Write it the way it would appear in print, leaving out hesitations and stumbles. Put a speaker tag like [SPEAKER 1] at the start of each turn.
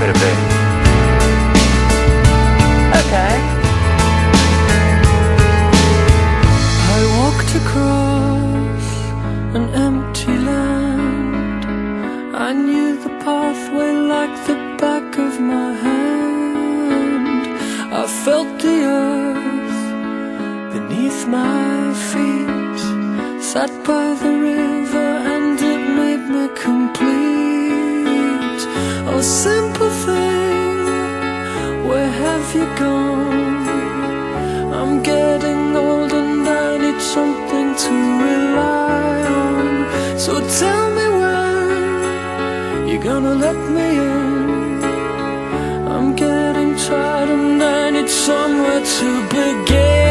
[SPEAKER 1] a bit.
[SPEAKER 2] Okay.
[SPEAKER 3] I walked across an empty land. I knew the pathway like the back of my hand. I felt the earth beneath my feet, sat by the river and it made me complete. Oh, simple thing, where have you gone? I'm getting old and I need something to rely on. So tell me when you're gonna let me in. I'm getting tired and I need somewhere to begin.